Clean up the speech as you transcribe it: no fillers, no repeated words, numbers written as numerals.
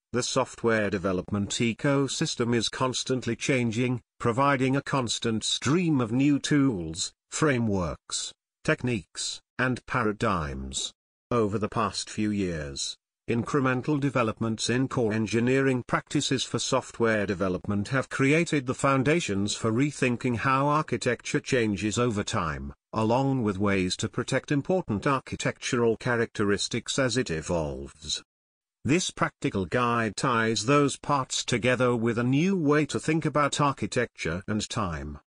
The software development ecosystem is constantly changing, providing a constant stream of new tools, frameworks, techniques, and paradigms. Over the past few years, incremental developments in core engineering practices for software development have created the foundations for rethinking how architecture changes over time, along with ways to protect important architectural characteristics as it evolves. This practical guide ties those parts together with a new way to think about architecture and time.